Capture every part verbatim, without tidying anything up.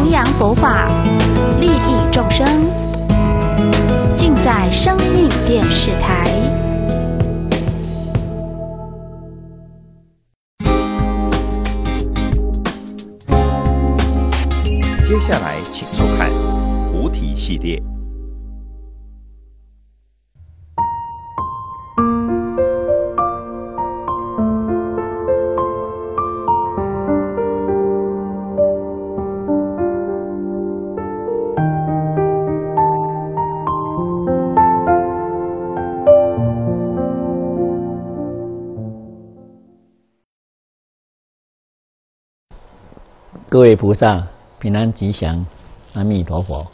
弘扬佛法，利益众生，尽在生命电视台。 接下来请收看菩提系列。 各位菩萨平安吉祥，阿弥陀佛。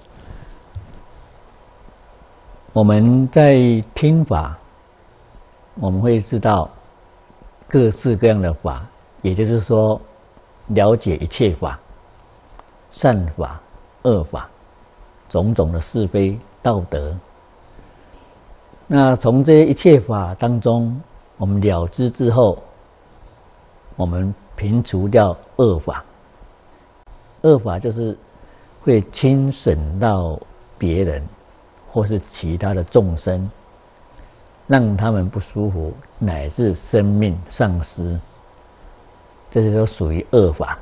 我们在听法，我们会知道各式各样的法，也就是说了解一切法，善法、恶法，种种的是非道德。那从这一切法当中，我们了知之后，我们平除掉恶法。恶法就是会侵损到别人或是其他的众生，让他们不舒服，乃至生命丧失，这些都属于恶法。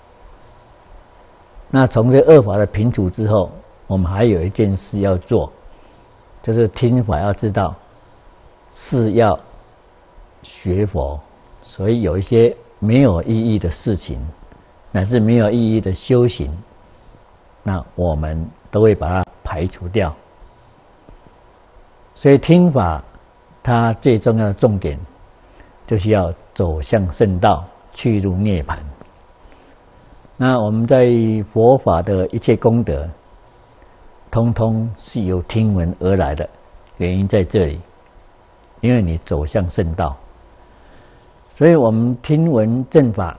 那从这恶法的平除之后，我们还有一件事要做，就是听法要知道是要学佛，所以有一些没有意义的事情，乃至没有意义的修行，那我们都会把它排除掉。所以听法它最重要的重点就是要走向圣道，去入涅槃。那我们在佛法的一切功德通通是由听闻而来的，原因在这里，因为你走向圣道，所以我们听闻正法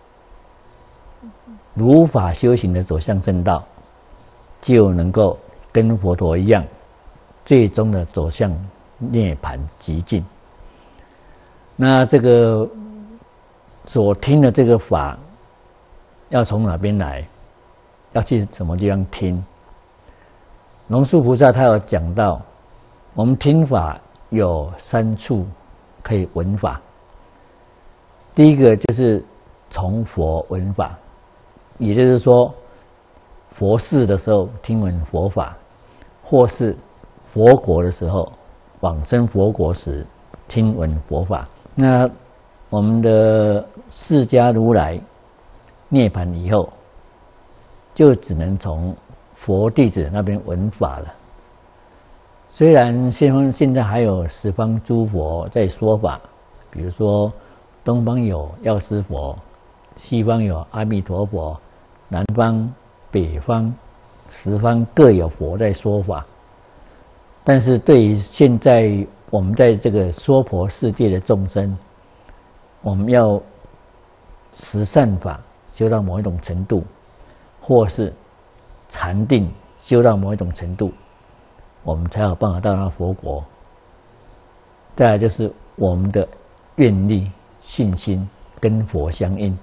如法修行的走向圣道，就能够跟佛陀一样，最终的走向涅槃极境。那这个所听的这个法，要从哪边来？要去什么地方听？龙树菩萨他有讲到，我们听法有三处可以闻法。第一个就是从佛闻法。也就是说，佛事的时候听闻佛法，或是佛国的时候，往生佛国时听闻佛法。那我们的释迦如来涅槃以后，就只能从佛弟子那边闻法了。虽然现现在还有十方诸佛在说法，比如说东方有药师佛，西方有阿弥陀佛，南方、北方、十方各有佛在说法。但是对于现在我们在这个娑婆世界的众生，我们要持善法修到某一种程度，或是禅定修到某一种程度，我们才有办法到那佛国。再来就是我们的愿力、信心跟佛相应。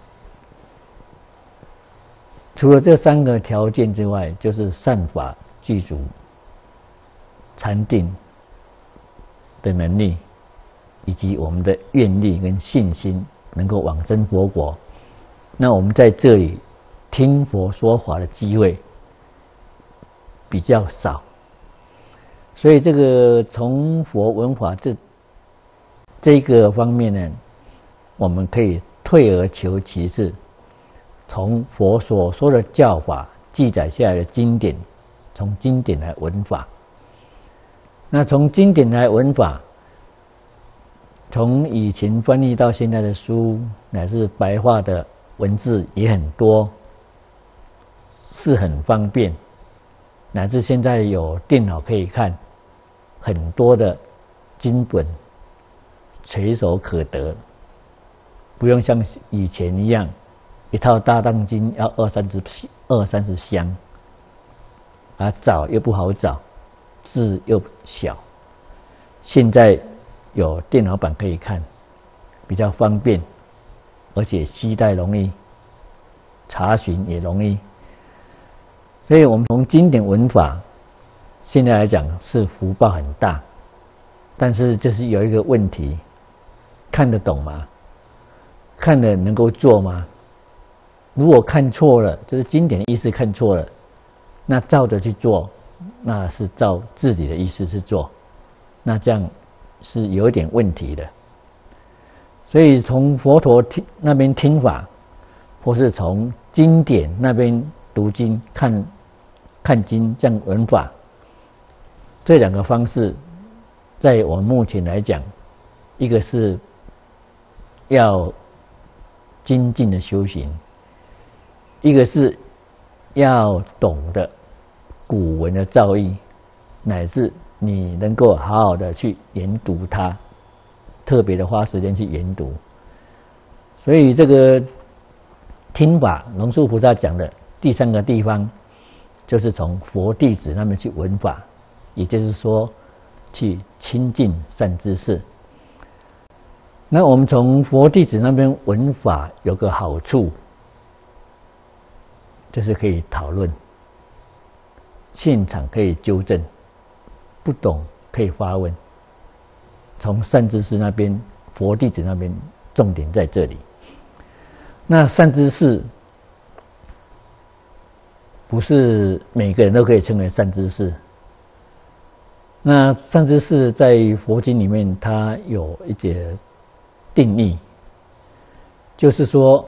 除了这三个条件之外，就是善法具足，禅定的能力，以及我们的愿力跟信心能够往生佛国。那我们在这里听佛说法的机会比较少，所以这个从佛闻法这这个方面呢，我们可以退而求其次，从佛所说的教法记载下来的经典，从经典来闻法。那从经典来闻法，从以前翻译到现在的书，乃至白话的文字也很多，是很方便，乃至现在有电脑可以看，很多的经本垂手可得，不用像以前一样一套大藏经要二三十二三十箱，啊，找又不好找，字又小。现在有电脑版可以看，比较方便，而且携带容易，查询也容易。 所以我们从经典文法现在来讲是福报很大，但是就是有一个问题，看得懂吗？看得能够做吗？如果看错了，就是经典的意思看错了，那照着去做，那是照自己的意思去做，那这样是有一点问题的。所以从佛陀听那边听法，或是从经典那边读经看看经这样文法，这两个方式，在我们目前来讲，一个是要精进的修行，一个是要懂得古文的造诣，乃至你能够好好的去研读它，特别的花时间去研读。所以这个听法，龙树菩萨讲的第三个地方，就是从佛弟子那边去闻法，也就是说去亲近善知识。那我们从佛弟子那边闻法有个好处，就是可以讨论，现场可以纠正，不懂可以发问。从善知识那边，佛弟子那边，重点在这里。那善知识不是每个人都可以称为善知识。那善知识在佛经里面，它有一些定义，就是说，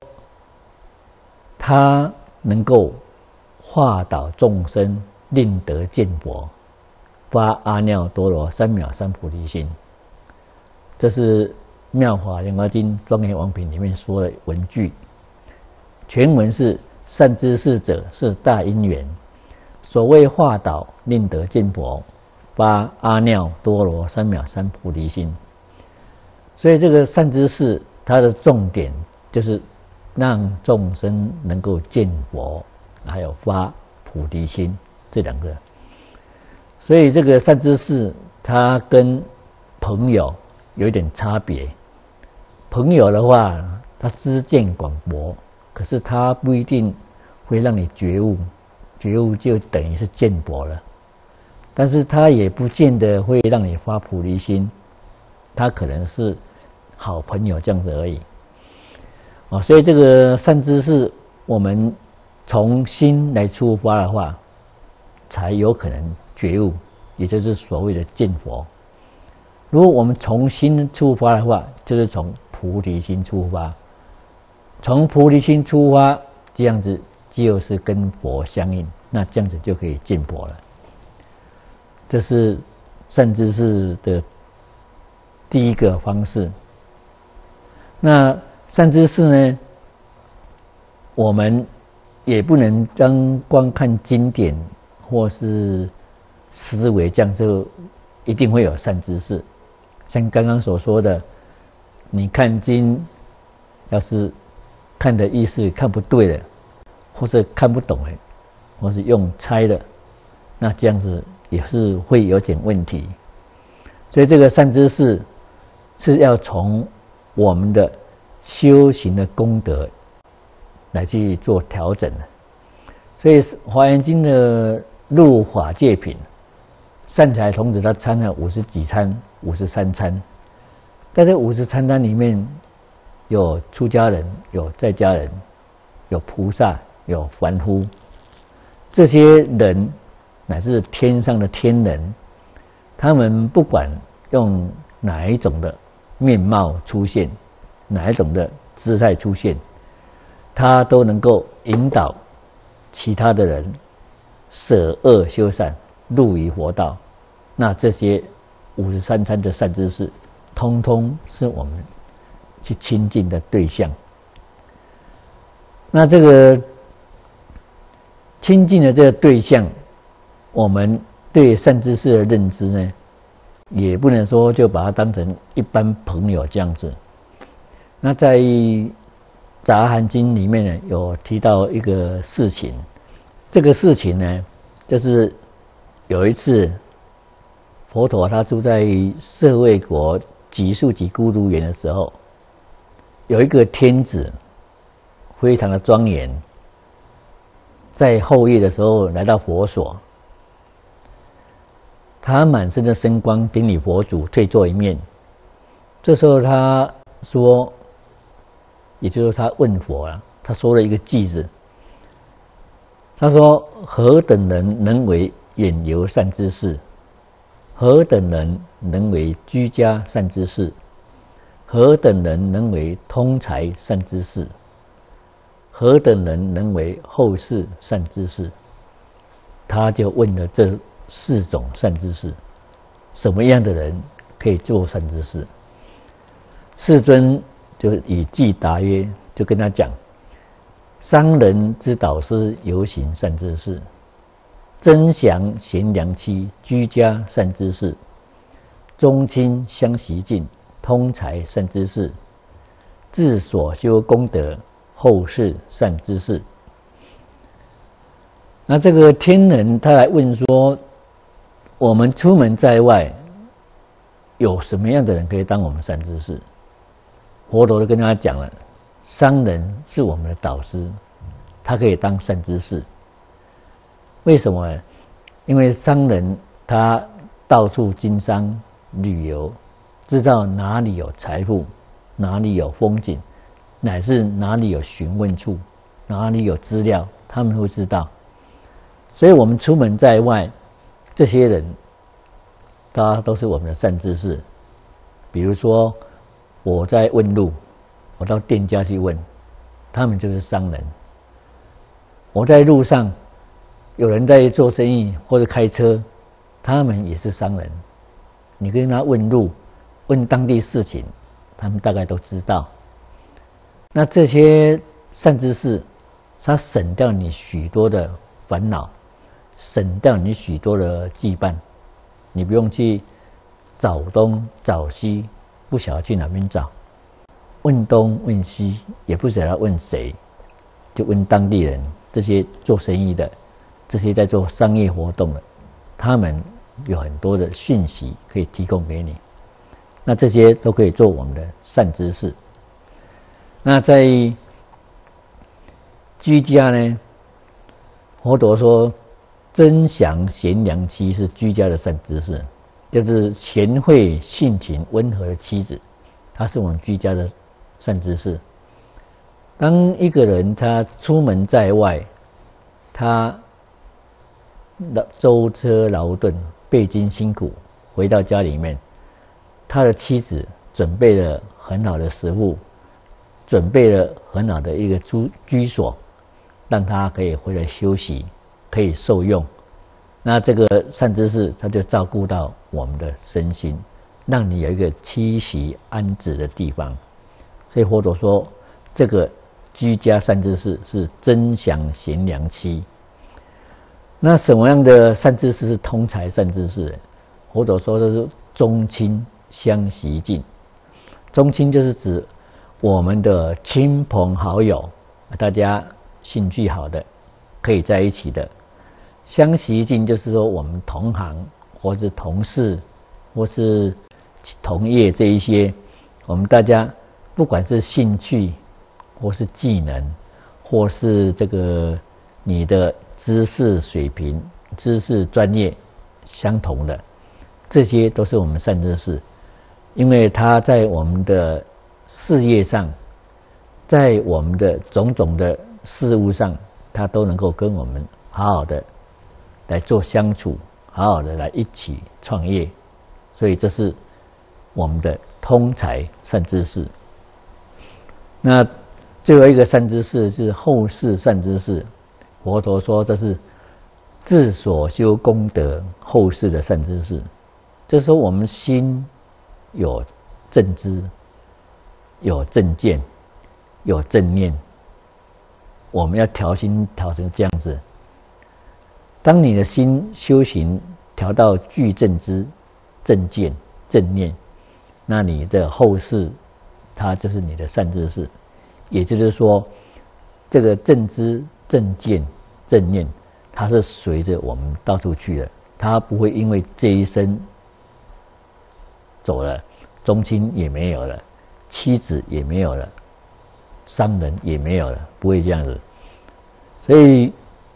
他能够化导众生，令得见佛，发阿耨多罗三藐三菩提心。这是《妙法莲华经·庄严王品》里面说的文句。全文是：善知识者，是大因缘。所谓化导，令得见佛，发阿耨多罗三藐三菩提心。所以这个善知识，它的重点就是让众生能够见佛，还有发菩提心这两个。所以这个善知识，它跟朋友有一点差别。朋友的话，他知见广博，可是他不一定会让你觉悟，觉悟就等于是见佛了。但是他也不见得会让你发菩提心，他可能是好朋友这样子而已。啊，所以这个善知识，我们从心来出发的话，才有可能觉悟，也就是所谓的见佛。如果我们从心出发的话，就是从菩提心出发，从菩提心出发，这样子就是跟佛相应，那这样子就可以见佛了。这是善知识的第一个方式。那善知识呢，我们也不能当光看经典或是思维，这样就一定会有善知识。像刚刚所说的，你看经，要是看的意思看不对了，或是看不懂了，或是用猜的，那这样子也是会有点问题。所以这个善知识是要从我们的修行的功德来去做调整的。所以《华严经》的入法界品，善财童子他参了五十几参，五十三参，在这五十三参里面，有出家人，有在家人，有菩萨，有凡夫。这些人乃至天上的天人，他们不管用哪一种的面貌出现，哪一种的姿态出现，他都能够引导其他的人舍恶修善，入于佛道。那这些五十三参的善知识，通通是我们去亲近的对象。那这个亲近的这个对象，我们对善知识的认知呢，也不能说就把它当成一般朋友这样子。那在《杂含经》里面呢，有提到一个事情，这个事情呢，就是有一次佛陀他住在舍卫国祇树给孤独园的时候，有一个天子非常的庄严， 在后夜的时候来到佛所，他满身的神光顶礼佛祖，退坐一面。这时候他说，也就是他问佛了，他说了一个偈子，他说：何等人能为远游善知识？何等人能为居家善知识？何等人能为通才善知识？何等人能为后世善知识？他就问了这四种善知识，什么样的人可以做善知识？世尊就以偈答曰，就跟他讲：商人之导师，游行善知识；真祥贤良妻，居家善知识；宗亲相习敬，通才善知识；自所修功德，后世善知识。那这个天人他来问说，我们出门在外，有什么样的人可以当我们善知识？佛陀就跟他讲了，商人是我们的导师，他可以当善知识。为什么呢？因为商人他到处经商旅游，知道哪里有财富，哪里有风景，乃至哪里有询问处，哪里有资料，他们会知道。所以我们出门在外，这些人大家都是我们的善知识。比如说我在问路，我到店家去问，他们就是商人。我在路上有人在做生意或者开车，他们也是商人。你跟他问路，问当地事情，他们大概都知道。那这些善知识，他省掉你许多的烦恼，省掉你许多的羁绊，你不用去找东找西，不晓得去哪边找，问东问西也不晓得问谁，就问当地人，这些做生意的，这些在做商业活动的，他们有很多的讯息可以提供给你，那这些都可以做我们的善知识。那在居家呢，佛陀说真祥贤良妻是居家的善知识，就是贤惠性情温和的妻子，她是我们居家的善知识。当一个人他出门在外，他舟车劳顿，背经辛苦，回到家里面，他的妻子准备了很好的食物，准备了很好的一个居居所，让他可以回来休息，可以受用。那这个善知识他就照顾到我们的身心，让你有一个栖息安止的地方。所以佛陀说，这个居家善知识是真祥贤良妻。那什么样的善知识是通才善知识？佛陀说的是宗亲相习敬。宗亲就是指我们的亲朋好友，大家兴趣好的，可以在一起的。相习敬就是说我们同行或是同事或是同业这一些，我们大家不管是兴趣或是技能或是这个你的知识水平知识专业相同的，这些都是我们善知识。因为他在我们的事业上，在我们的种种的事物上，他都能够跟我们好好的来做相处，好好的来一起创业。所以这是我们的通才善知识。那最后一个善知识是后世善知识。佛陀说这是自所修功德后世的善知识。就是说我们心有正知，有正见，有正念，我们要调心调成这样子。当你的心修行调到具正知、正见、正念，那你的后世它就是你的善知识。也就是说，这个正知、正见、正念，它是随着我们到处去的，它不会因为这一生走了，宗亲也没有了，妻子也没有了，商人也没有了，不会这样子。所以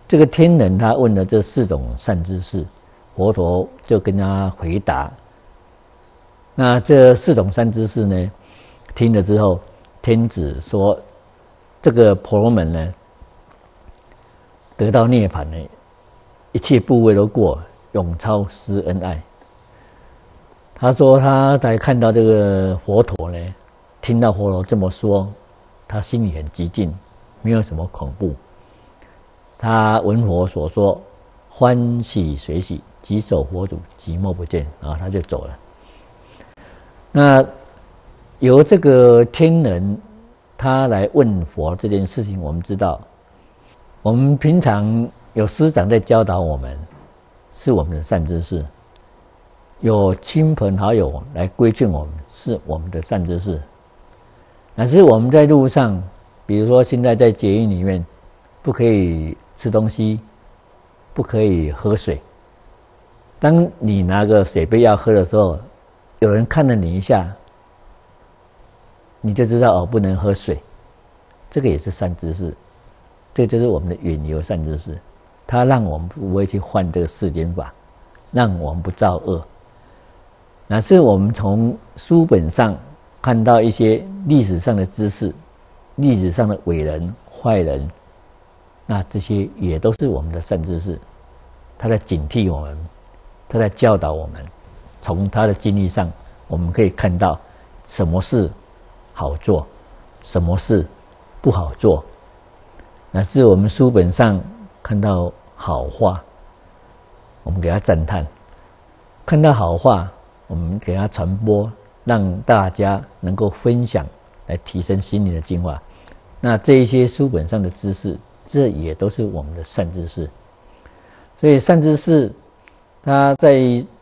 这个天人他问了这四种善知识，佛陀就跟他回答。那这四种善知识呢，听了之后，天子说，这个婆罗门呢，得到涅槃呢，一切部位都过，永超施恩爱。他说他来看到这个佛陀呢，听到佛陀这么说，他心里很寂静，没有什么恐怖。他闻佛所说，欢喜随喜，即守佛祖，寂寞不见，然后他就走了。那由这个天人他来问佛这件事情，我们知道，我们平常有师长在教导我们，是我们的善知识；有亲朋好友来规劝我们，是我们的善知识。乃至我们在路上，比如说现在在捷运里面，不可以吃东西，不可以喝水。当你拿个水杯要喝的时候，有人看了你一下，你就知道哦，不能喝水。这个也是善知识，这就是我们的远游善知识，它让我们不会去犯这个世间法，让我们不造恶。乃是我们从书本上看到一些历史上的知识，历史上的伟人、坏人，那这些也都是我们的善知识，他在警惕我们，他在教导我们。从他的经历上，我们可以看到什么事好做，什么事不好做。乃是我们书本上看到好话，我们给他赞叹；看到好话，我们给他传播，让大家能够分享，来提升心灵的净化。那这一些书本上的知识，这也都是我们的善知识。所以善知识，它在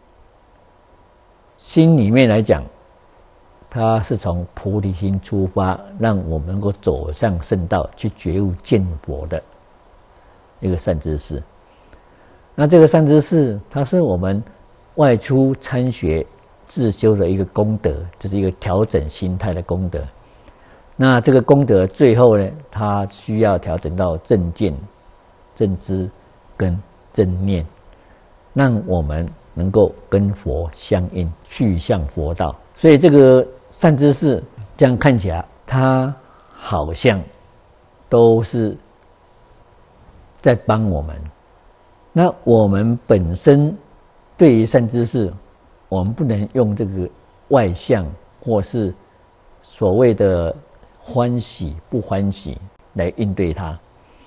心里面来讲，它是从菩提心出发，让我们能够走向圣道，去觉悟见佛的一个善知识。那这个善知识，它是我们外出参学自修的一个功德，就是一个调整心态的功德。那这个功德最后呢，它需要调整到正见、正知跟正念，让我们能够跟佛相应，去向佛道。所以这个善知识这样看起来，它好像都是在帮我们。那我们本身对于善知识，我们不能用这个外相或是所谓的欢喜不欢喜来应对它。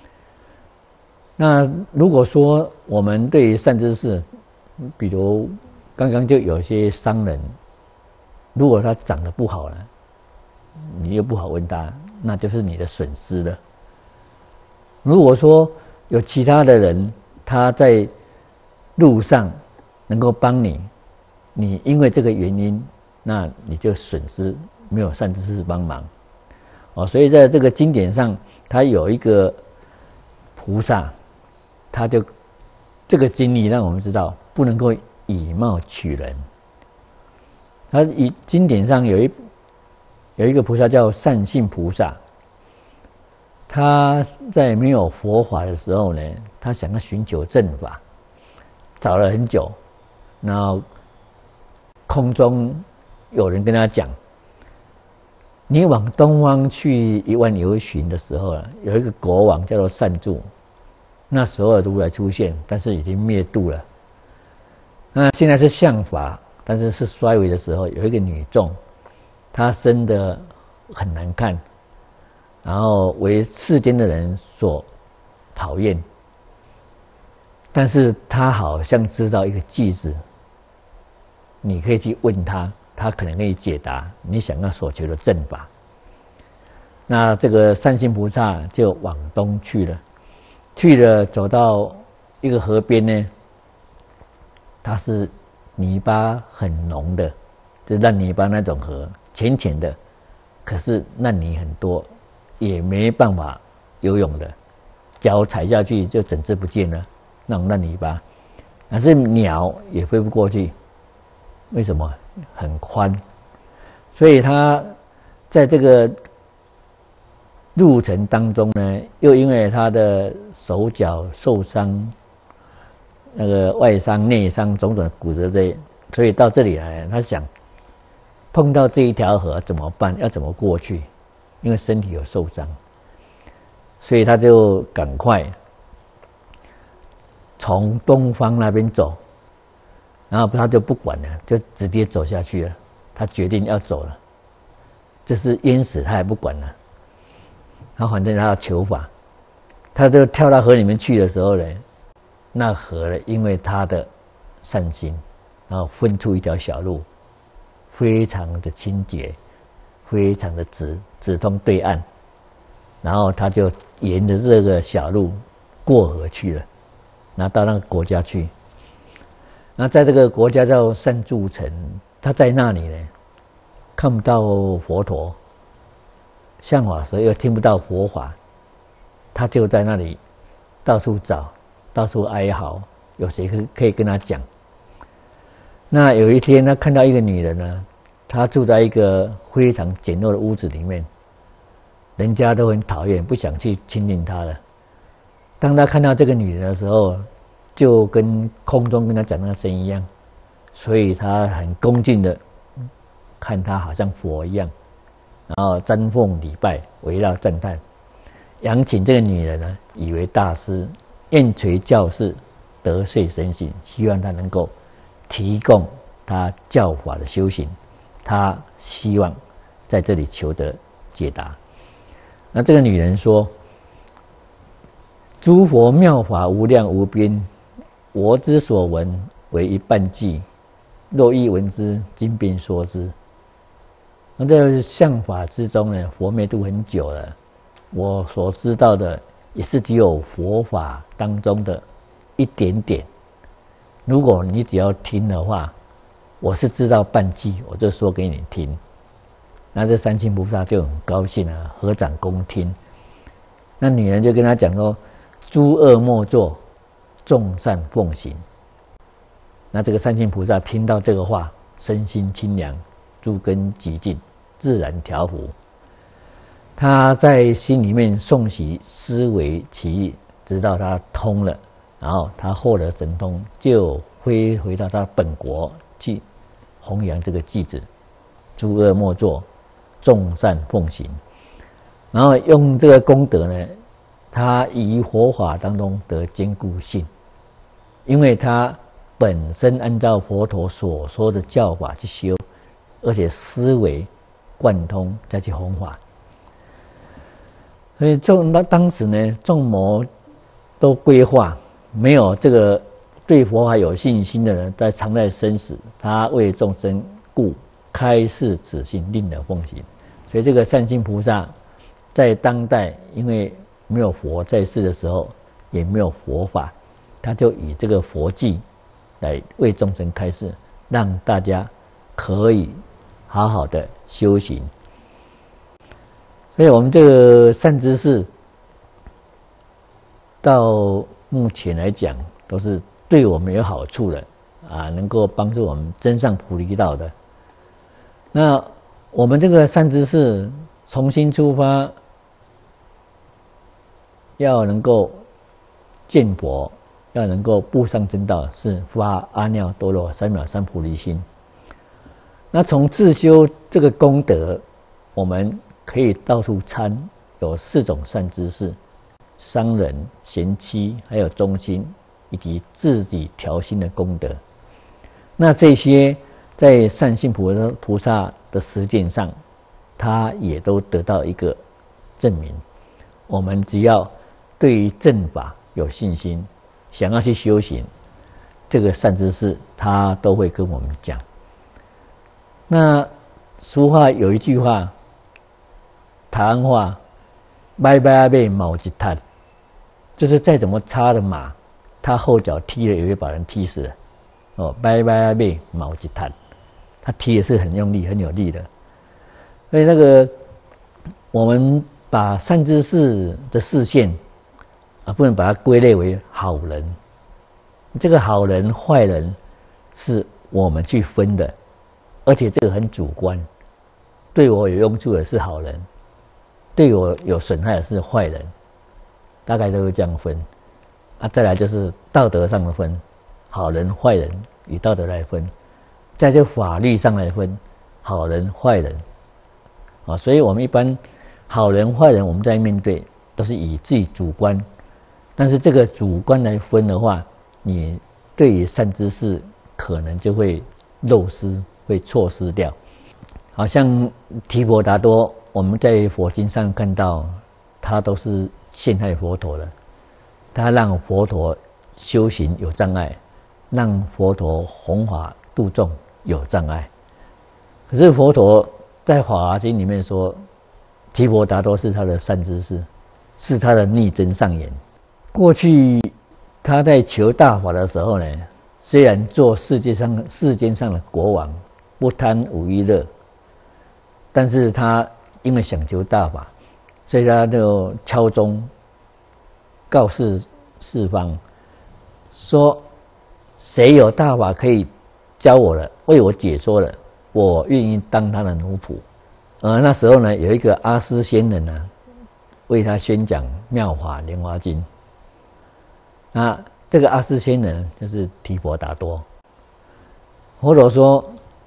那如果说我们对于善知识，比如刚刚就有些商人，如果他长得不好了，你又不好问他，那就是你的损失了。如果说有其他的人，他在路上能够帮你，你因为这个原因，那你就损失没有善知识帮忙。哦，所以在这个经典上，他有一个菩萨，他就这个经历让我们知道，不能够以貌取人。他以经典上有一有一个菩萨叫善信菩萨，他在没有佛法的时候呢，他想要寻求正法，找了很久，然后空中有人跟他讲，你往东方去一万由旬的时候，有一个国王叫做善住，那时候如来出现，但是已经灭度了。那现在是相法，但是是衰微的时候，有一个女众，她生得很难看，然后为世间的人所讨厌，但是她好像知道一个句子，你可以去问她，她可能可以解答你想要所求的正法。那这个善信菩萨就往东去了，去了走到一个河边呢，它是泥巴很浓的，就是烂泥巴那种河，浅浅的，可是烂泥很多，也没办法游泳的，脚踩下去就整只不见了，那种烂泥巴，但是鸟也飞不过去，为什么？很宽，所以它在这个路程当中呢，又因为他的手脚受伤，那个外伤、内伤、种种骨折这些，所以到这里来，他想碰到这一条河怎么办？要怎么过去？因为身体有受伤，所以他就赶快从东方那边走，然后他就不管了，就直接走下去了。他决定要走了，就是淹死他也不管了。然后反正他要求法，他就跳到河里面去的时候呢，那河呢，因为他的善心，然后分出一条小路，非常的清洁，非常的直，直通对岸。然后他就沿着这个小路过河去了，然后到那个国家去。那在这个国家叫善住城，他在那里呢，看不到佛陀。向法时又听不到佛法，他就在那里到处找，到处哀嚎，有谁可可以跟他讲？那有一天，他看到一个女人呢，她住在一个非常简陋的屋子里面，人家都很讨厌，不想去亲近她了。当他看到这个女人的时候，就跟空中跟他讲那个声音一样，所以他很恭敬的看她，好像佛一样。然后瞻奉礼拜，围绕赞叹，仰请这个女人呢，以为大师，愿垂教示，得遂深信，希望她能够提供她教法的修行，她希望在这里求得解答。那这个女人说：“诸佛妙法无量无边，我之所闻为一半记，若欲闻之，今便说之。”那在相法之中呢，佛灭度很久了，我所知道的也是只有佛法当中的一点点。如果你只要听的话，我是知道半句，我就说给你听。那这三清菩萨就很高兴啊，合掌恭听。那女人就跟他讲说：“诸恶莫作，众善奉行。”那这个三清菩萨听到这个话，身心清凉，诸根极净，自然调伏。他在心里面诵习思维其意，直到他通了，然后他获得神通，就飞回到他本国去弘扬这个偈子：诸恶莫作，众善奉行。然后用这个功德呢，他于佛法当中得坚固性，因为他本身按照佛陀所说的教法去修，而且思维贯通再去弘法。所以众那当时呢，众魔都规划，没有这个对佛法有信心的人，在常在生死，他为众生故开示此信，令人奉行。所以这个善心菩萨在当代，因为没有佛在世的时候，也没有佛法，他就以这个佛偈来为众生开示，让大家可以好好的修行。所以我们这个善知识到目前来讲，都是对我们有好处的啊，能够帮助我们增上菩提道的。那我们这个善知识重新出发，要能够见佛，要能够步上正道，是发阿耨多罗三藐三菩提心。那从自修这个功德，我们可以到处参，有四种善知识：商人、贤妻，还有忠心，以及自己调心的功德。那这些在善信菩萨菩萨的实践上，他也都得到一个证明。我们只要对于正法有信心，想要去修行，这个善知识他都会跟我们讲。那俗话有一句话，台湾话，拜拜阿贝毛一滩，就是再怎么差的马，他后脚踢了也会把人踢死。哦，拜拜阿贝毛一滩，他踢也是很用力、很有力的。所以那个我们把善知识的视线啊，不能把它归类为好人。这个好人、坏人是我们去分的，而且这个很主观。对我有用处的是好人， 对我有损害的是坏人，大概都会这样分。啊，再来就是道德上的分，好人坏人以道德来分，再就法律上来分，好人坏人。啊，所以我们一般好人坏人我们在面对都是以自己主观，但是这个主观来分的话，你对于善知识可能就会漏失，会错失掉。好像提婆达多，我们在佛经上看到，他都是陷害佛陀的，他让佛陀修行有障碍，让佛陀弘法度众有障碍。可是佛陀在《法华经》里面说，提婆达多是他的善知识，是他的逆增上缘。过去他在求大法的时候呢，虽然做世界上世间上的国王，不贪五欲乐，但是他因为想求大法，所以他就敲钟告示四方，说谁有大法可以教我了，为我解说了，我愿意当他的奴仆。而那时候呢，有一个阿斯仙人呢，为他宣讲《妙法莲华经》。那这个阿斯仙人就是提婆达多。佛陀说，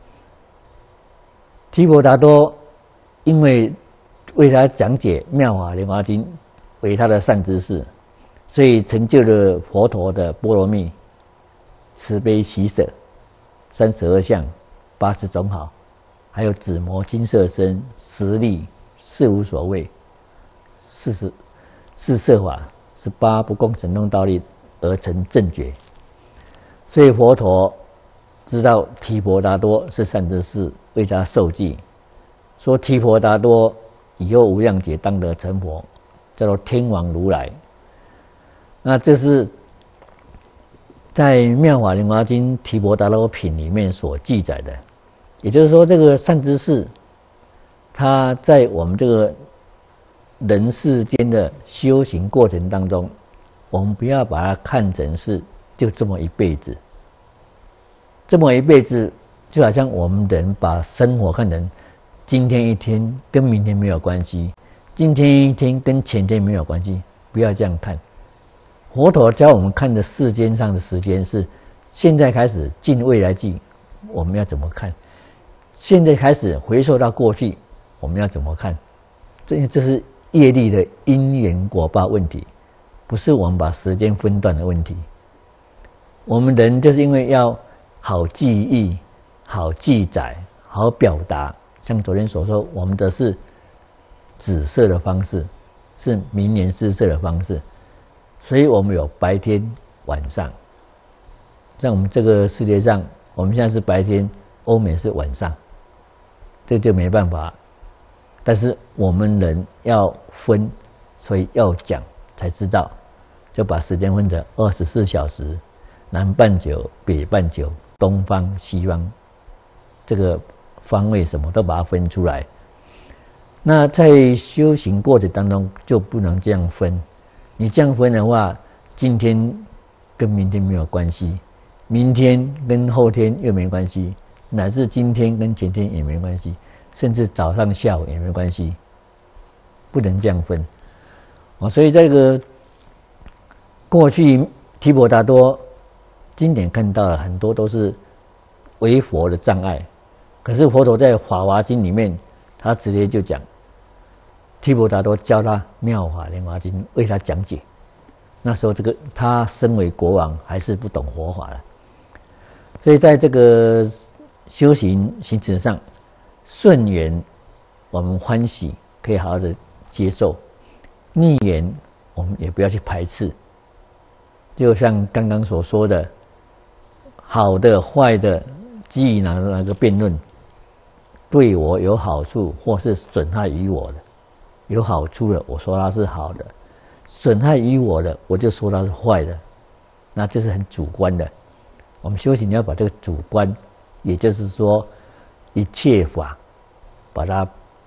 提婆达多因为为他讲解《妙法莲华经》，为他的善知识，所以成就了佛陀的波罗蜜、慈悲喜舍、三十二相、八十种好，还有紫磨金色身、十力、四无所谓、四十四摄法、十八不共神通道力而成正觉。所以佛陀知道提婆达多是善知识，为他授记，说提婆达多以后无量劫当得成佛，叫做天王如来。那这是在《妙法莲华经·提婆达多品》里面所记载的。也就是说，这个善知识，他在我们这个人世间的修行过程当中，我们不要把它看成是就这么一辈子。这么一辈子，就好像我们人把生活看成今天一天跟明天没有关系，今天一天跟前天没有关系，不要这样看。佛陀教我们看的世间上的时间是现在开始进未来际，我们要怎么看？现在开始回溯到过去，我们要怎么看？这这是业力的因缘果报问题，不是我们把时间分段的问题。我们人就是因为要好记忆、好记载、好表达，像昨天所说，我们的是紫色的方式，是明年施色的方式，所以我们有白天、晚上。在我们这个世界上，我们现在是白天，欧美是晚上。这就没办法，但是我们人要分，所以要讲才知道，就把时间分成二十四小时，南半球、北半球、东方、西方，这个方位什么都把它分出来。那在修行过程当中就不能这样分，你这样分的话，今天跟明天没有关系，明天跟后天又没关系。乃至今天跟前天也没关系，甚至早上下午也没关系，不能这样分。哦，所以这个过去提婆达多经典看到了很多都是为佛的障碍，可是佛陀在《法华经》里面，他直接就讲，提婆达多教他《妙法莲华经》，为他讲解。那时候这个他身为国王，还是不懂佛法的，所以在这个修行行持上，顺缘我们欢喜，可以好好的接受；逆缘我们也不要去排斥。就像刚刚所说的，好的、坏的，基于哪哪个辩论，对我有好处或是损害于我的，有好处的我说它是好的，损害于我的我就说它是坏的，那这是很主观的。我们修行要把这个主观，也就是说一切法把它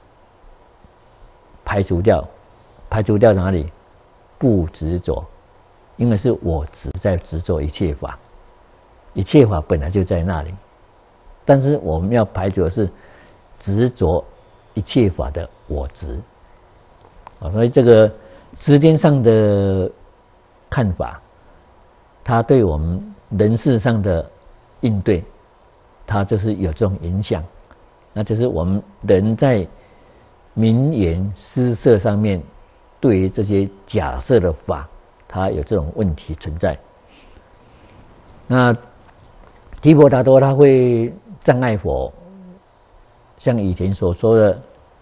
排除掉，排除掉哪里？不执着，因为是我执在执着一切法，一切法本来就在那里，但是我们要排除的是执着一切法的我执。 啊，所以这个时间上的看法，它对我们人事上的应对，它就是有这种影响。那就是我们人在名言诗色上面，对于这些假设的法，它有这种问题存在。那提婆达多他会障碍佛，像以前所说的，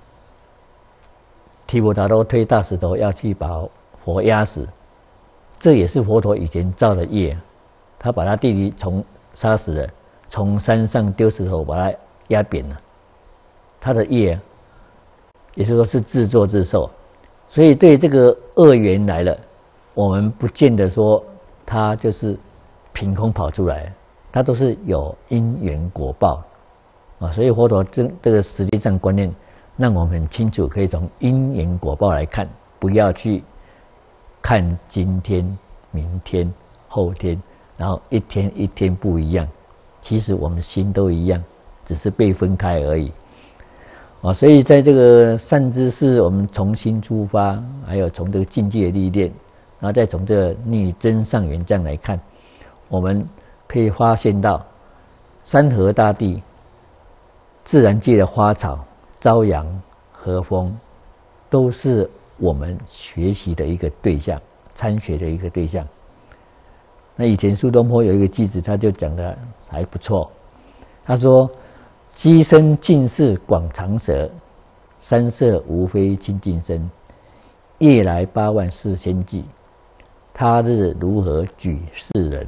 提婆达多推大石头要去把佛压死，这也是佛陀以前造的业，他把他弟弟从杀死了，从山上丢石头把他压扁了，他的业也就是说是自作自受。所以对这个恶缘来了，我们不见得说他就是凭空跑出来，它都是有因缘果报啊。所以佛陀这这个实际上观念，让我们很清楚，可以从因缘果报来看，不要去看今天、明天、后天，然后一天一天不一样。其实我们心都一样，只是被分开而已啊。所以在这个善知识，我们重新出发，还有从这个境界的历练，然后再从这个逆增上缘这样来看，我们可以发现到山河大地、自然界的花草、朝阳、和风，都是我们学习的一个对象，参学的一个对象。那以前苏东坡有一个句子，他就讲的还不错。他说：“溪声尽是广长舌，山色无非清净身。夜来八万四千骑，他日如何举世人？”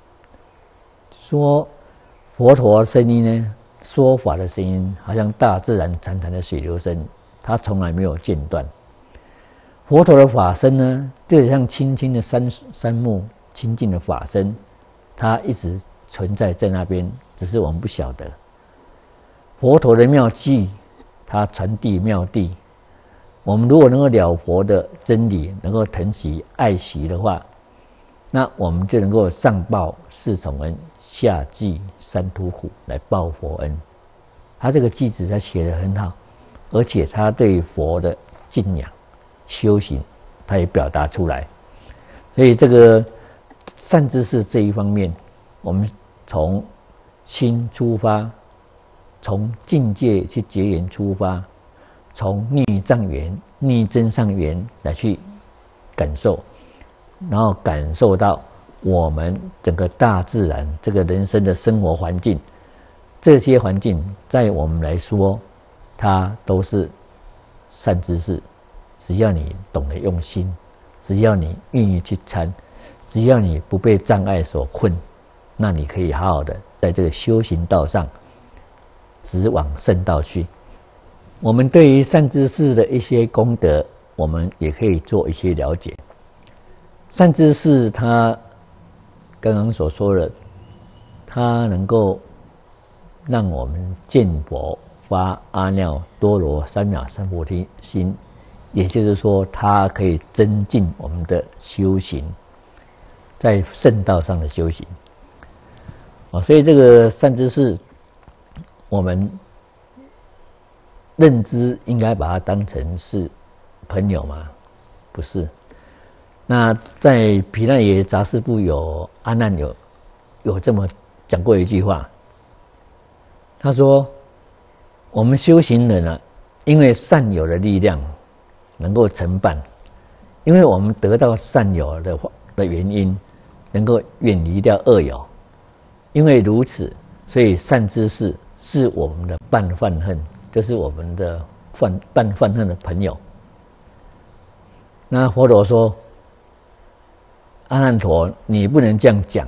说佛陀的声音呢，说法的声音，好像大自然潺潺的水流声，它从来没有间断。佛陀的法身呢，就像清清的山山木，清净的法身，它一直存在在那边，只是我们不晓得。佛陀的妙计，它传递妙谛。我们如果能够了佛的真理，能够疼惜爱惜的话，那我们就能够上报四重恩，下济三途苦，来报佛恩。他这个句子他写得很好，而且他对佛的敬仰、修行，他也表达出来。所以这个善知识这一方面，我们从心出发，从境界去结缘出发，从逆障缘、逆增上缘来去感受。然后感受到我们整个大自然这个人生的生活环境，这些环境在我们来说，它都是善知识。只要你懂得用心，只要你愿意去参，只要你不被障碍所困，那你可以好好的在这个修行道上直往圣道去。我们对于善知识的一些功德，我们也可以做一些了解。善知识他刚刚所说的，他能够让我们见佛发阿耨多罗三藐三菩提心，也就是说他可以增进我们的修行，在圣道上的修行。所以这个善知识，我们认知应该把它当成是朋友吗？不是。那在毗奈耶杂事部有阿难有有这么讲过一句话，他说：我们修行人啊，因为善友的力量能够成办，因为我们得到善友的的原因，能够远离掉恶友。因为如此，所以善知识是我们的伴犯恨，就是我们的犯伴犯恨的朋友。那佛陀说：阿难陀，你不能这样讲。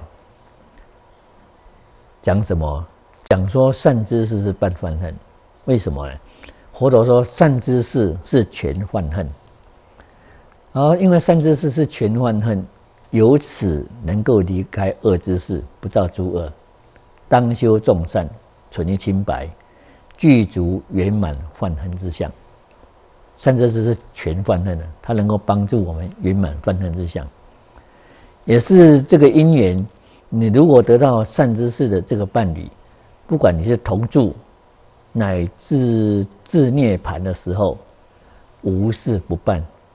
讲什么？讲说善知识是伴犯恨，为什么呢？佛陀说善知识是全犯恨，而因为善知识是全犯恨，由此能够离开恶知识，不造诸恶，当修众善，存于清白，具足圆满犯恨之相。善知识是全犯恨的，它能够帮助我们圆满犯恨之相。也是这个因缘，你如果得到善知识的这个伴侣，不管你是同住，乃至至涅槃的时候，无事不办，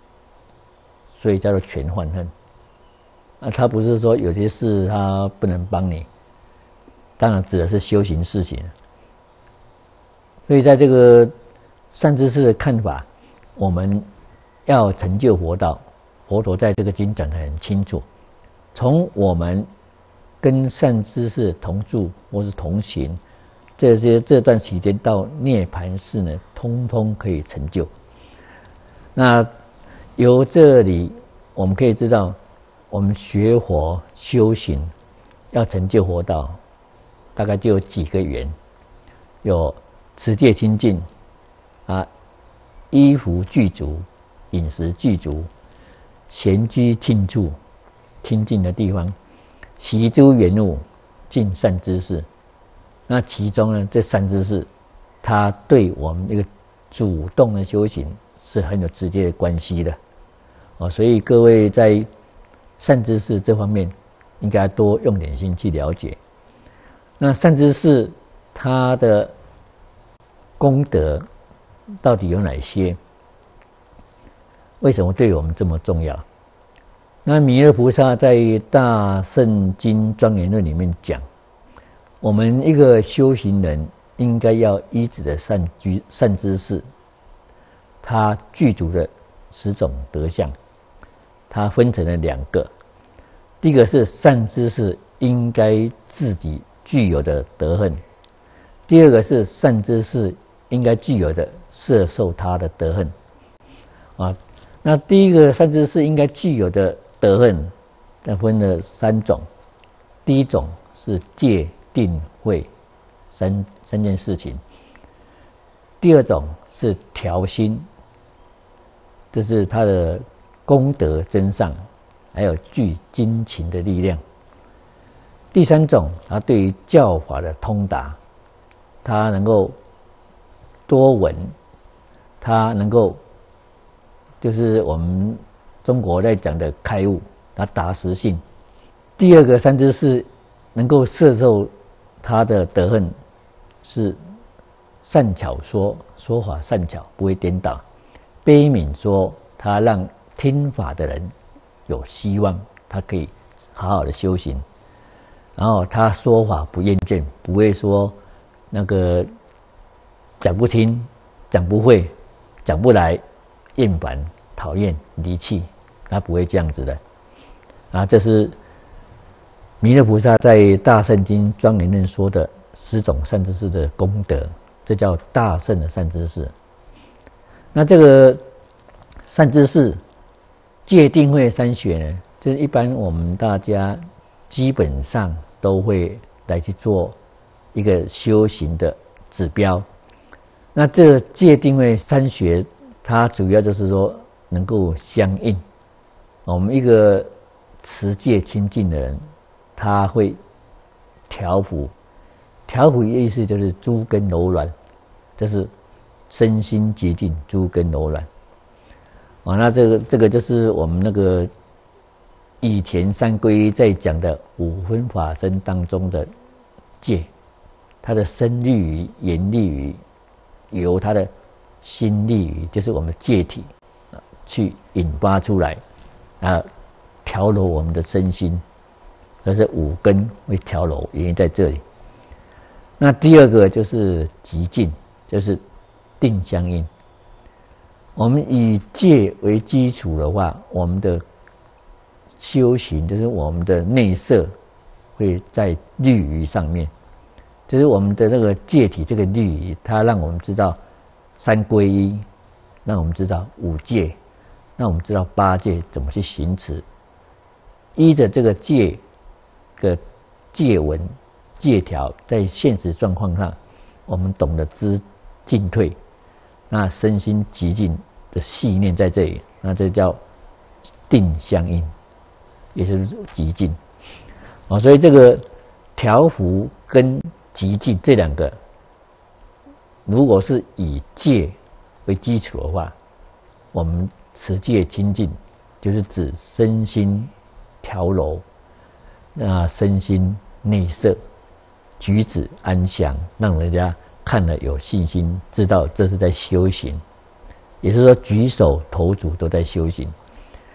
所以叫做全患恨。啊，他不是说有些事他不能帮你，当然指的是修行事情。所以在这个善知识的看法，我们要成就佛道，佛陀在这个经讲得很清楚，从我们跟善知识同住或是同行，这些这段期间到涅槃寺呢，通通可以成就。那由这里我们可以知道，我们学佛修行要成就佛道，大概就有几个缘：有持戒清净啊，衣服具足，饮食具足，闲居静处，清净的地方，习诸缘物，尽善知识。那其中呢，这善知识，它对我们一个主动的修行是很有直接的关系的。哦，所以各位在善知识这方面，应该多用点心去了解。那善知识它的功德到底有哪些？为什么对我们这么重要？那弥勒菩萨在《大圣经庄严论》里面讲，我们一个修行人应该要依止的善居善知识，它具足的十种德相，它分成了两个。第一个是善知识应该自己具有的德行，第二个是善知识应该具有的摄受他的德行。啊，那第一个善知识应该具有的德行，它分了三种。第一种是戒定慧三三件事情。第二种是调心，这是他的功德增上，还有具精勤的力量。第三种，他对于教法的通达，他能够多闻，他能够就是我们中国在讲的开悟，他达实性。第二个善知识能够摄受他的德行，是善巧说，说法善巧，不会颠倒；悲悯说，他让听法的人有希望，他可以好好的修行。然后他说法不厌倦，不会说那个讲不听、讲不会、讲不来、厌烦、讨厌、离弃，他不会这样子的。啊，这是弥勒菩萨在《大圣经庄严论》说的十种善知识的功德，这叫大圣的善知识。那这个善知识戒定慧三学呢，这一般我们大家基本上都会来去做一个修行的指标。那这个戒定慧三学，它主要就是说能够相应。我们一个持戒清净的人，他会调伏。调伏的意思就是诸根柔软，就是身心洁净，诸根柔软。啊，那这个这个就是我们那个以前三皈依在讲的五分法身当中的戒，它的身立于、言立于，由它的心立于，就是我们戒体去引发出来，啊，调柔我们的身心，这是五根会调柔，原因在这里。那第二个就是极静，就是定相应。我们以戒为基础的话，我们的修行就是我们的内摄会在律仪上面，就是我们的那个戒体这个律仪，它让我们知道三皈依，让我们知道五戒，让我们知道八戒怎么去行持。依着这个戒的戒文戒条，在现实状况上，我们懂得知进退，那身心极静的细念在这里，那这叫定相应，也就是极静。啊，所以这个调伏跟极静这两个，如果是以戒为基础的话，我们持戒清净，就是指身心调柔，那身心内摄，举止安详，让人家看了有信心，知道这是在修行。也就是说，举手投足都在修行。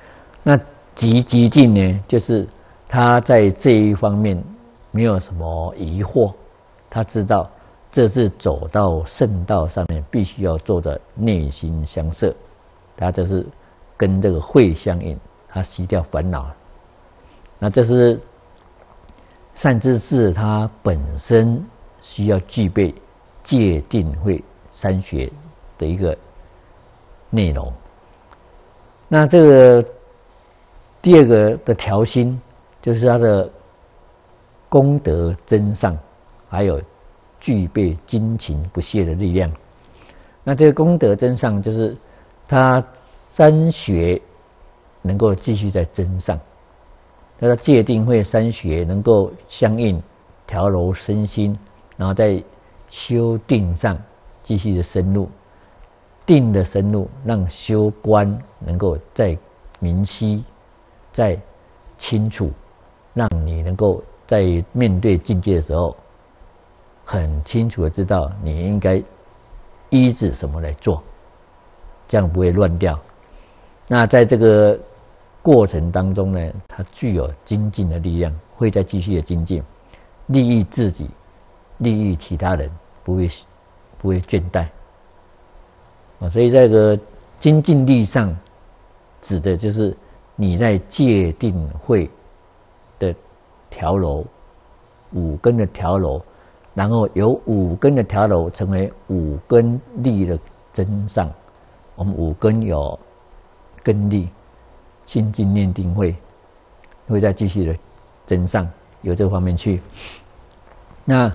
那极极尽呢，就是他在这一方面没有什么疑惑，他知道这是走到圣道上面必须要做的内心相摄，他就是跟这个慧相应，他熄掉烦恼。那这是善知识他本身需要具备戒定慧三学的一个内容。那这个第二个的调心，就是他的功德增上，还有具备精勤不懈的力量。那这个功德增上，就是他三学能够继续在增上，他的戒定慧三学能够相应调柔身心，然后在修定上继续的深入，定的深入让修观能够再明晰、再清楚，让你能够在面对境界的时候，很清楚的知道你应该依止什么来做，这样不会乱掉。那在这个过程当中呢，它具有精进的力量，会再继续的精进，利益自己，利益其他人，不会不会倦怠啊。所以这个精进力上，指的就是你在戒定慧的调柔，五根的调柔，然后由五根的调柔成为五根力的增上。我们五根有根力、心静念定慧，会再继续的增上，由这个方面去。那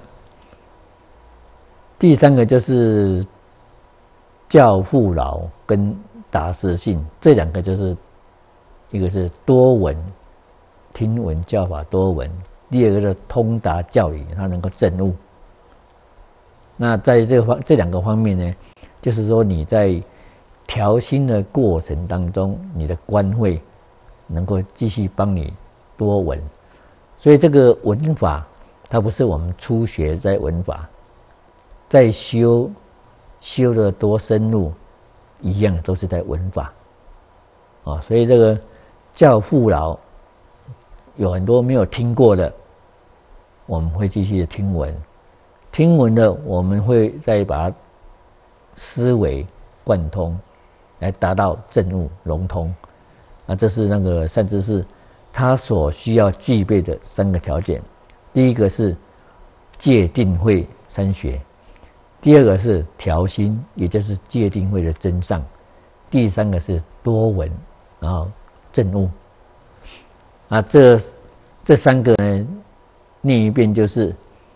第三个就是教父老跟达实性，这两个就是一个是多闻，听闻教法多闻；第二个是通达教理，它能够证悟。那在这个方这两个方面呢，就是说你在调心的过程当中，你的观慧能够继续帮你多闻。所以这个闻法，它不是我们初学在闻法，在修修的多深入，一样都是在闻法啊。所以这个教父老有很多没有听过的，我们会继续的听闻，听闻的我们会再把它思维贯通，来达到证悟融通。那这是那个善知识他所需要具备的三个条件。第一个是戒定慧三学，第二个是调心，也就是戒定慧的增上，第三个是多闻，然后证悟。啊，这这三个呢，念一遍就是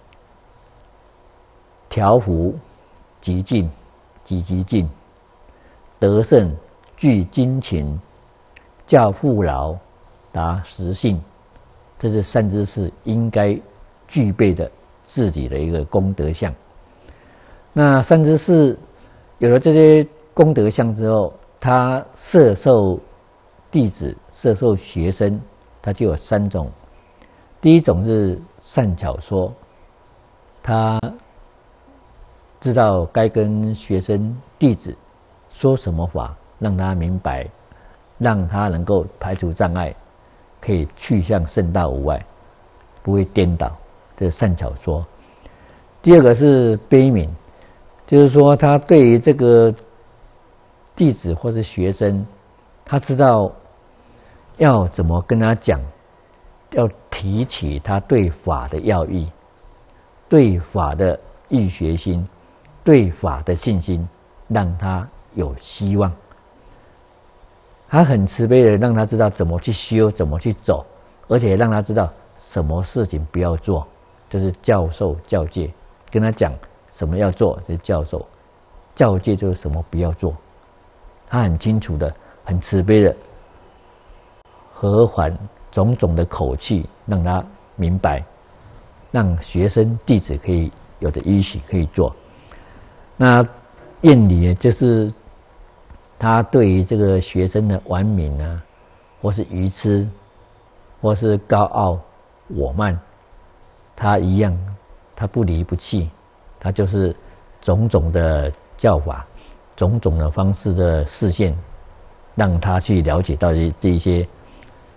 调伏极静，极极静，得胜具精勤，教父老达实性。这是善知识应该具备的自己的一个功德相。那善知识有了这些功德相之后，他摄受弟子、摄受学生，他就有三种。第一种是善巧说，他知道该跟学生弟子说什么法，让他明白，让他能够排除障碍，可以去向圣道无碍，不会颠倒，这是善巧说。第二个是悲悯，就是说他对于这个弟子或是学生，他知道要怎么跟他讲，要提起他对法的要义，对法的欲学心，对法的信心，让他有希望。他很慈悲的让他知道怎么去修，怎么去走，而且让他知道什么事情不要做，就是教授教戒，跟他讲什么要做，就是教授；教戒就是什么不要做。他很清楚的、很慈悲的和缓种种的口气，让他明白，让学生弟子可以有的依许可以做。那厌离就是他对于这个学生的顽冥啊，或是愚痴，或是高傲我慢，他一样，他不离不弃，他就是种种的教法，种种的方式的示现，让他去了解到这这一些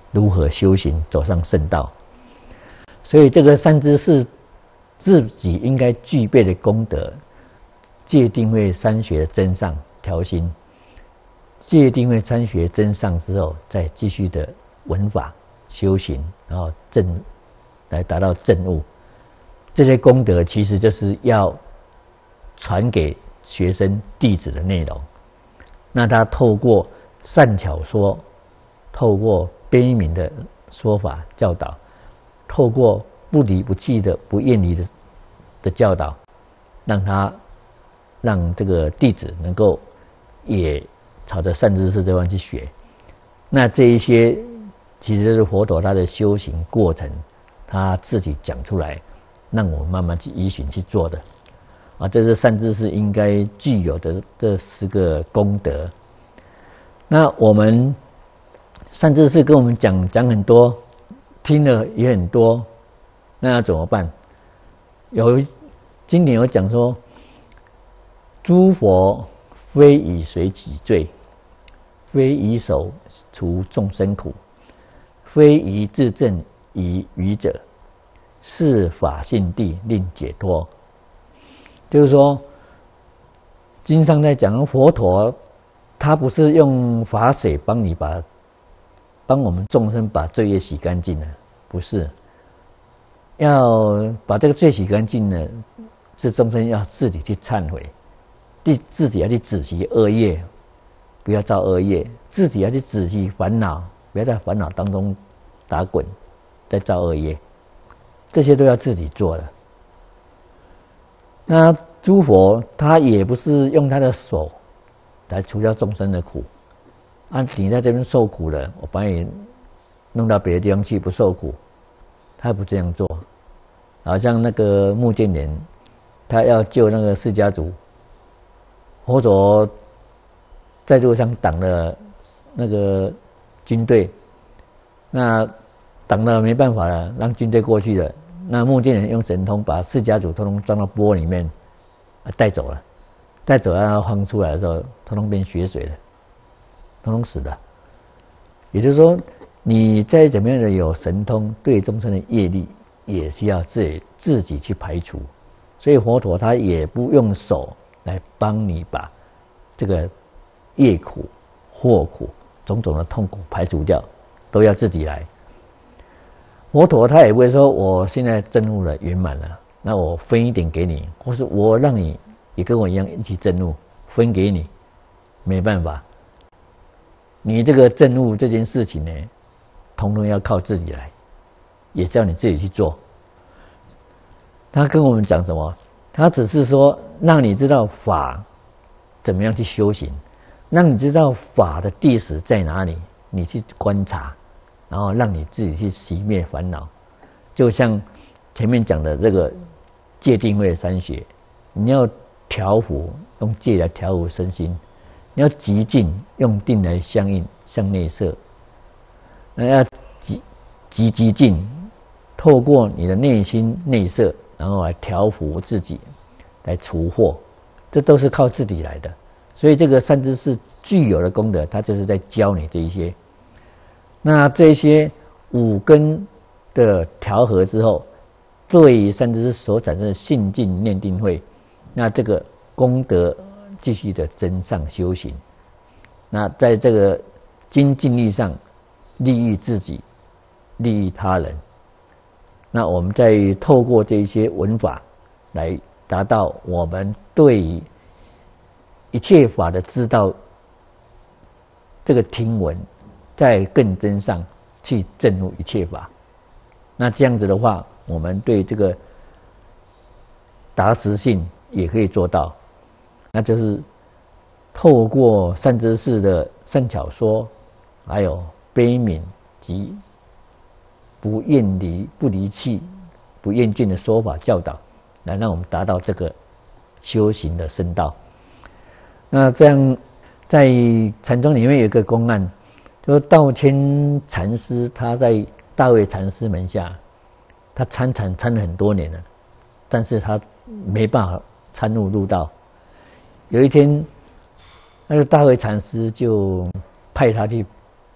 如何修行走上圣道。所以这个善知识自己应该具备的功德，戒定慧三学的真上调心，戒定慧三学真上之后，再继续的闻法修行，然后证来达到证悟。这些功德其实就是要传给学生弟子的内容。那他透过善巧说，透过悲悯的说法教导，透过不离不弃的不厌离的的教导，让他让这个弟子能够也朝着善知识这方去学。那这一些其实就是佛陀他的修行过程，他自己讲出来，让我们慢慢去依循去做的啊。这是善知识应该具有的这十个功德。那我们善知识跟我们讲讲很多，听了也很多，那要怎么办？有经典有讲说，诸佛非以随己罪，非以手除众生苦，非以自证以愚者，是法性地令解脱。就是说，经上在讲佛陀，他不是用法水帮你把帮我们众生把罪业洗干净了，不是。要把这个罪洗干净呢，这众生要自己去忏悔，自自己要去止息恶业，不要造恶业；自己要去止息烦恼，不要在烦恼当中打滚，再造恶业。这些都要自己做的。那诸佛他也不是用他的手来除掉众生的苦，啊，你在这边受苦了，我把你弄到别的地方去不受苦，他不这样做。好像那个目犍连，他要救那个释迦族，佛陀在路上挡了那个军队，那挡了没办法了，让军队过去了。那目犍连用神通把释迦族统统装到钵里面，带走了。带走让他放出来的时候，统统变血水了，统统死了。也就是说，你再怎么样的有神通，对众生的业力也需要自己自己去排除。所以佛陀他也不用手来帮你把这个业苦、祸苦、种种的痛苦排除掉，都要自己来。佛陀他也不会说我现在证悟了圆满了，那我分一点给你，或是我让你也跟我一样一起证悟，分给你，没办法。你这个证悟这件事情呢，统统要靠自己来，也是要你自己去做。他跟我们讲什么？他只是说让你知道法怎么样去修行，让你知道法的地址在哪里，你去观察，然后让你自己去熄灭烦恼。就像前面讲的这个戒定慧三学，你要调伏，用戒来调伏身心；你要极静，用定来相应向内摄。那要极极极静，透过你的内心内摄，然后来调伏自己，来除祸，这都是靠自己来的。所以这个善知识具有的功德，它就是在教你这一些。那这些五根的调和之后，对于善知识所产生的信境念定慧，那这个功德继续的增上修行。那在这个精进力上，利益自己，利益他人。那我们再透过这些文法来达到我们对于一切法的知道，这个听闻在更真上去证悟一切法。那这样子的话，我们对这个达实性也可以做到。那就是透过善知识的善巧说，还有悲悯及不厌离、不离弃、不厌倦的说法教导，来让我们达到这个修行的圣道。那这样，在禅宗里面有一个公案，就是道谦禅师他在大慧禅师门下，他参禅参了很多年了，但是他没办法参悟入道。有一天，那个大慧禅师就派他去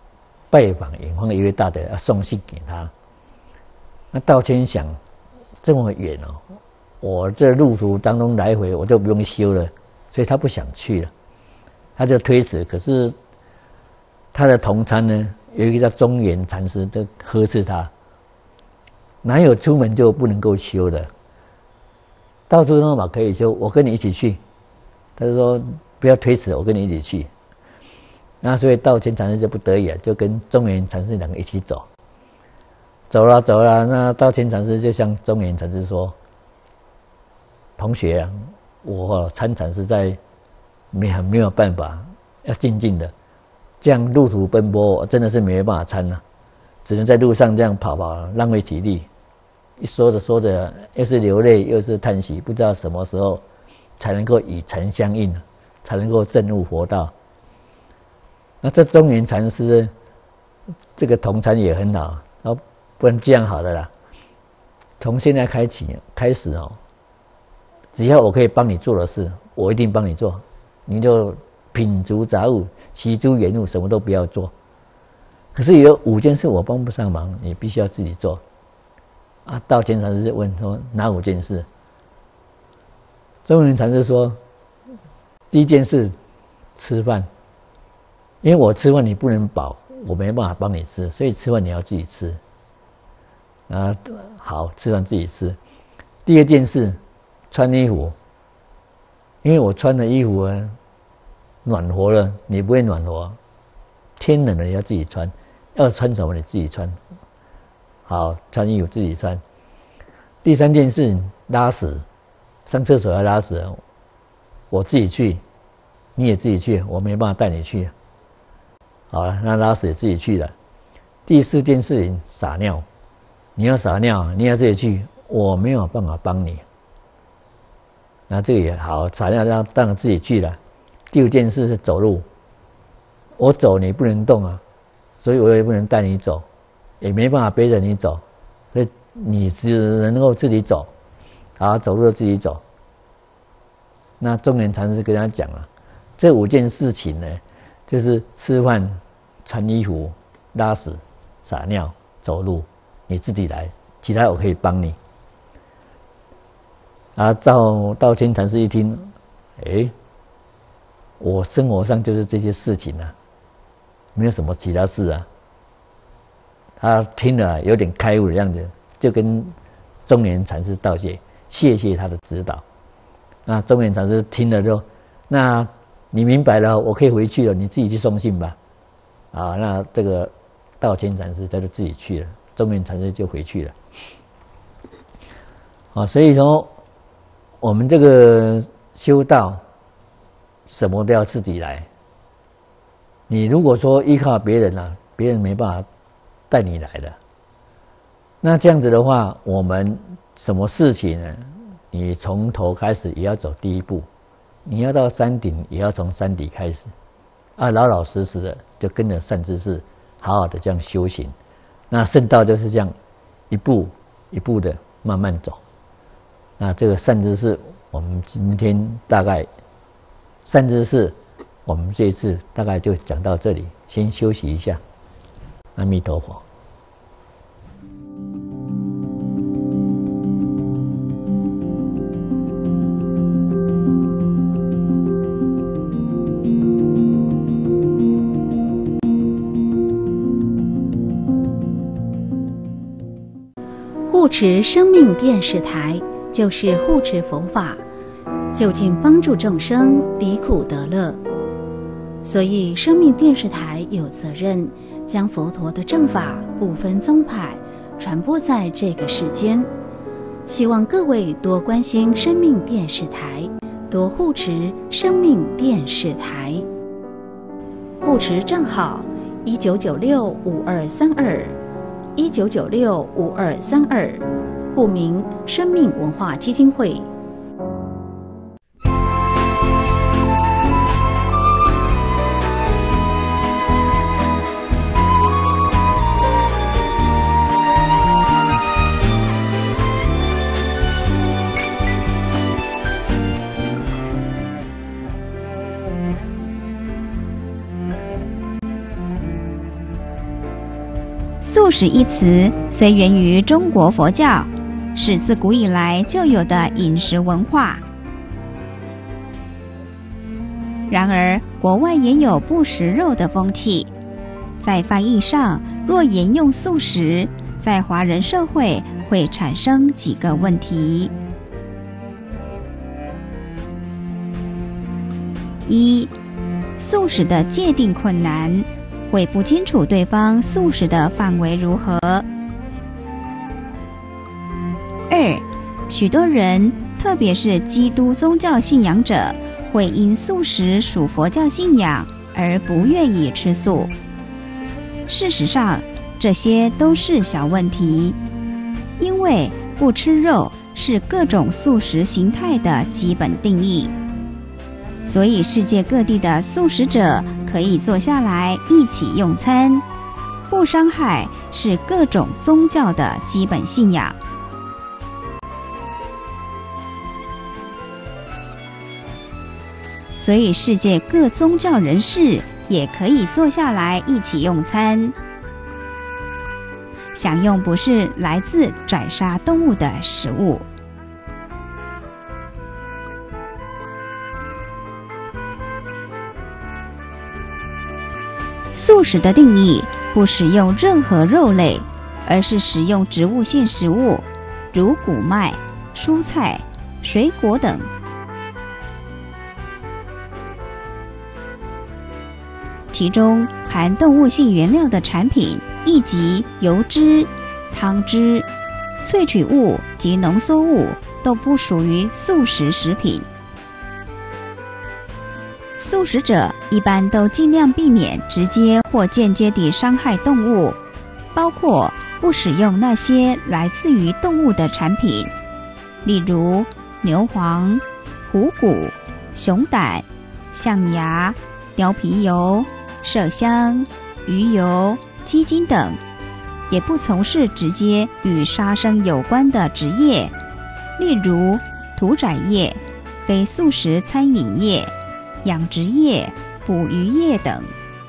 拜访远方的一位大德，要送信给他。那道谦想，这么远哦，我这路途当中来回我都不用修了，所以他不想去了，他就推辞。可是他的同参呢，有一个叫中原禅师，就呵斥他，哪有出门就不能够修的？到处都嘛可以修，我跟你一起去。他就说不要推辞，我跟你一起去。那所以道谦禅师就不得已了，就跟中原禅师两个一起走。走了走了，那道谦禅师就向中原禅师说：“同学啊，我参禅实在没很没有办法，要静静的，这样路途奔波，我真的是没办法参了、啊，只能在路上这样跑跑，浪费体力。一说着说着，又是流泪又是叹息，不知道什么时候才能够与禅相应，才能够证悟佛道。那这中原禅师这个同参也很好，然后不然这样好了啦，从现在开始开始哦，只要我可以帮你做的事，我一定帮你做，你就品足杂物，习诸缘物，什么都不要做。可是有五件事我帮不上忙，你必须要自己做。啊，道谦禅师问说哪五件事？中原禅师说，第一件事吃饭，因为我吃饭你不能饱，我没办法帮你吃，所以吃饭你要自己吃。啊，好，吃饭自己吃。第二件事，穿衣服，因为我穿的衣服啊暖和了，你不会暖和，天冷了你要自己穿，要穿什么你自己穿。好，穿衣服自己穿。第三件事，拉屎，上厕所要拉屎，我自己去，你也自己去，我没办法带你去。好了，那拉屎也自己去了。第四件事情，撒尿，你要撒尿，你要自己去，我没有办法帮你。那这个也好，撒尿让当然自己去了。第五件事是走路，我走你不能动啊，所以我也不能带你走。也没办法背着你走，所以你只能够自己走，啊，走路自己走。那中原禅师跟他讲了，这五件事情呢，就是吃饭、穿衣服、拉屎、撒尿、走路，你自己来，其他我可以帮你。啊，道道谦禅师一听，哎，我生活上就是这些事情啊，没有什么其他事啊。他听了有点开悟的样子，就跟中原禅师道谢，谢谢他的指导。那中原禅师听了就，那你明白了，我可以回去了，你自己去送信吧。啊，那这个道谦禅师他就自己去了，中原禅师就回去了。啊，所以说我们这个修道，什么都要自己来。你如果说依靠别人啊，别人没办法带你来的，那这样子的话，我们什么事情呢？你从头开始也要走第一步，你要到山顶也要从山底开始，啊，老老实实的就跟着善知识，好好的这样修行。那圣道就是这样一步一步的慢慢走。那这个善知识，我们今天大概善知识，我们这一次大概就讲到这里，先休息一下。阿弥陀佛。 护持生命电视台就是护持佛法，就近帮助众生离苦得乐。所以生命电视台有责任将佛陀的正法不分宗派传播在这个世间，希望各位多关心生命电视台，多护持生命电视台。护持账号一九九六五二三二，一九九六五二三二，户名生命文化基金会。 素食一词虽源于中国佛教，是自古以来就有的饮食文化。然而，国外也有不食肉的风气。在翻译上，若沿用素食，在华人社会会产生几个问题：一、素食的界定困难，会不清楚对方素食的范围如何；二、许多人，特别是基督宗教信仰者，会因素食属佛教信仰而不愿意吃素。事实上，这些都是小问题，因为不吃肉是各种素食形态的基本定义。所以世界各地的素食者可以坐下来一起用餐，不伤害是各种宗教的基本信仰。所以世界各宗教人士也可以坐下来一起用餐，享用不是来自宰杀动物的食物。素食的定义不使用任何肉类，而是食用植物性食物，如谷麦、蔬菜、水果等。其中含动物性原料的产品，亦即油脂、汤汁、萃取物及浓缩物，都不属于素食食品。素食者一般都尽量避免直接或间接地伤害动物，包括不使用那些来自于动物的产品，例如牛黄、虎骨、熊胆、象牙、貂皮油、麝香、鱼油、鸡精等，也不从事直接与杀生有关的职业，例如屠宰业、非素食餐饮业、养殖业、捕鱼业等。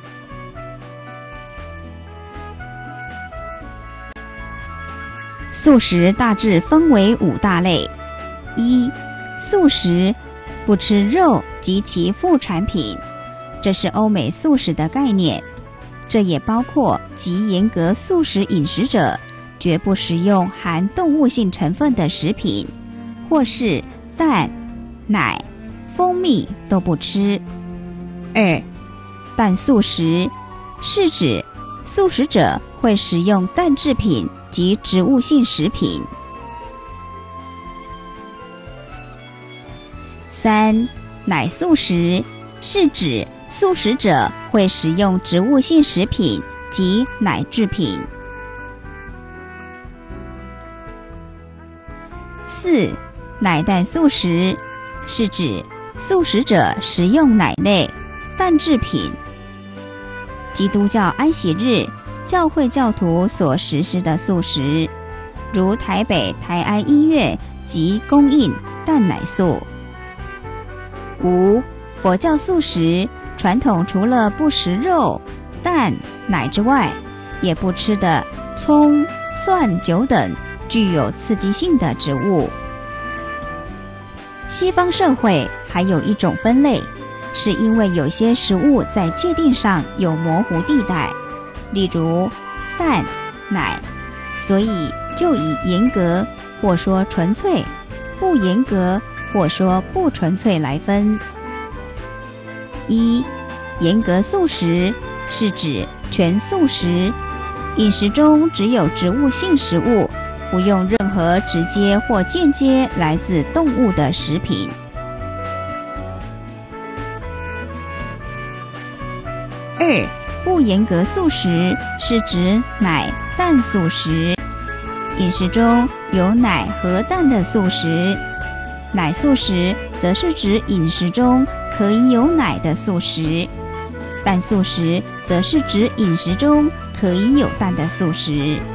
素食大致分为五大类：一、素食，不吃肉及其副产品，这是欧美素食的概念，这也包括极严格素食饮食者绝不食用含动物性成分的食品，或是蛋、奶、蜂蜜都不吃。二、蛋素食，是指素食者会食用蛋制品及植物性食品。三、奶素食，是指素食者会食用植物性食品及奶制品。四、奶蛋素食，是指素食者食用奶类、蛋制品。基督教安息日，教会教徒所实施的素食，如台北台安医院即供应蛋奶素。五、佛教素食，传统除了不食肉、蛋、奶之外，也不吃的葱、蒜、酒等具有刺激性的植物。西方社会还有一种分类，是因为有些食物在界定上有模糊地带，例如蛋、奶，所以就以严格或说纯粹、不严格或说不纯粹来分。一、严格素食，是指全素食，饮食中只有植物性食物，不用任何直接或间接来自动物的食品。二、不严格素食，是指奶蛋素食，饮食中有奶和蛋的素食。奶素食则是指饮食中可以有奶的素食，蛋素食则是指饮食中可以有蛋的素食。